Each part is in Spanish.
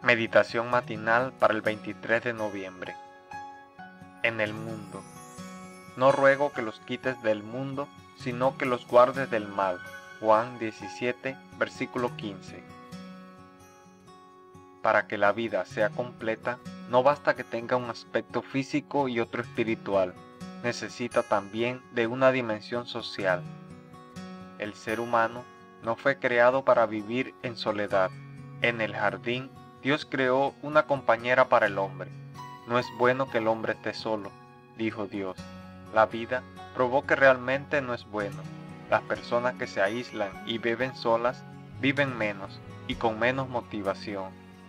Meditación matinal para el 23 de noviembre. En el mundo. No ruego que los quites del mundo, sino que los guardes del mal. Juan 17, versículo 15. Para que la vida sea completa, no basta que tenga un aspecto físico y otro espiritual. Necesita también de una dimensión social. El ser humano no fue creado para vivir en soledad. En el jardín, Dios creó una compañera para el hombre. No es bueno que el hombre esté solo, dijo Dios. La vida probó que realmente no es bueno. Las personas que se aíslan y viven solas, viven menos y con menos motivación.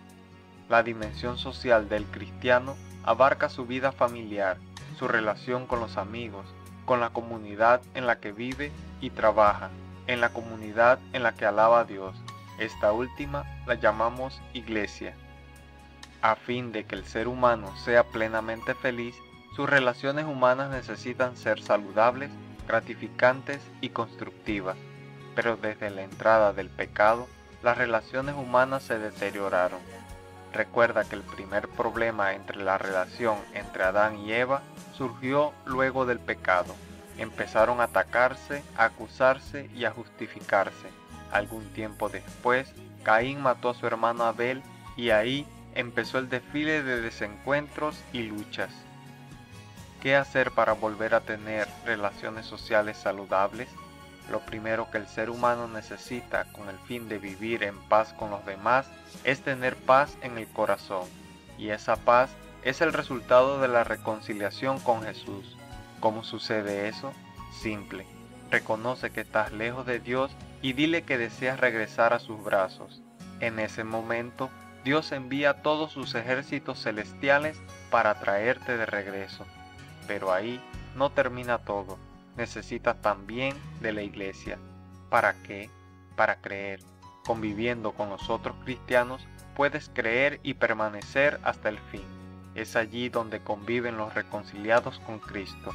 La dimensión social del cristiano abarca su vida familiar, su relación con los amigos, con la comunidad en la que vive y trabaja, en la comunidad en la que alaba a Dios. Esta última la llamamos iglesia. A fin de que el ser humano sea plenamente feliz, sus relaciones humanas necesitan ser saludables, gratificantes y constructivas. Pero desde la entrada del pecado, las relaciones humanas se deterioraron. Recuerda que el primer problema entre la relación entre Adán y Eva surgió luego del pecado. Empezaron a atacarse, a acusarse y a justificarse. Algún tiempo después, Caín mató a su hermano Abel y ahí empezó el desfile de desencuentros y luchas. ¿Qué hacer para volver a tener relaciones sociales saludables? Lo primero que el ser humano necesita con el fin de vivir en paz con los demás es tener paz en el corazón, y esa paz es el resultado de la reconciliación con Jesús. ¿Cómo sucede eso? Simple. Reconoce que estás lejos de Dios y dile que deseas regresar a sus brazos. En ese momento, Dios envía todos sus ejércitos celestiales para traerte de regreso. Pero ahí no termina todo. Necesitas también de la iglesia. ¿Para qué? Para creer. Conviviendo con los otros cristianos, puedes creer y permanecer hasta el fin. Es allí donde conviven los reconciliados con Cristo.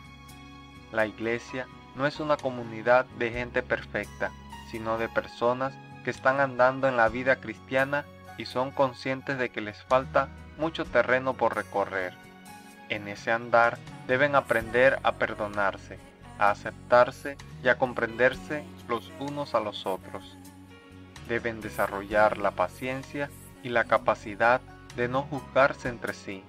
La iglesia no es una comunidad de gente perfecta, sino de personas que están andando en la vida cristiana y son conscientes de que les falta mucho terreno por recorrer. En ese andar deben aprender a perdonarse, a aceptarse y a comprenderse los unos a los otros. Deben desarrollar la paciencia y la capacidad de no juzgarse entre sí.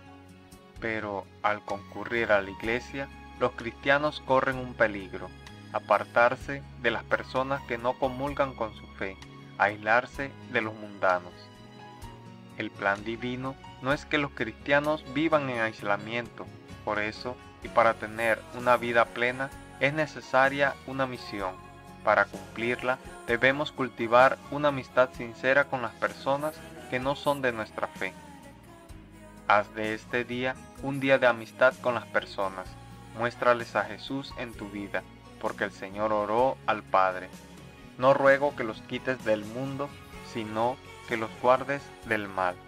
Pero al concurrir a la iglesia, los cristianos corren un peligro: apartarse de las personas que no comulgan con su fe, aislarse de los mundanos. El plan divino no es que los cristianos vivan en aislamiento. Por eso, y para tener una vida plena, es necesaria una misión. Para cumplirla, debemos cultivar una amistad sincera con las personas que no son de nuestra fe. Haz de este día un día de amistad con las personas. Muéstrales a Jesús en tu vida, porque el Señor oró al Padre: no ruego que los quites del mundo, sino que los guardes del mal.